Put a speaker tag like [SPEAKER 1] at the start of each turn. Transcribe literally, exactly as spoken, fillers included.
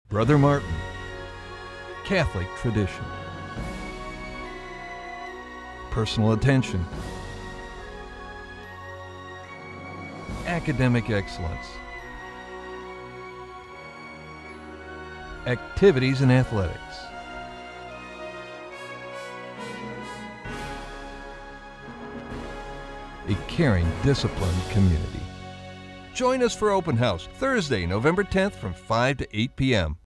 [SPEAKER 1] Brother Martin, Catholic tradition, personal attention, academic excellence, activities and athletics, a caring, disciplined community. Join us for Open House, Thursday, November tenth from five to eight p m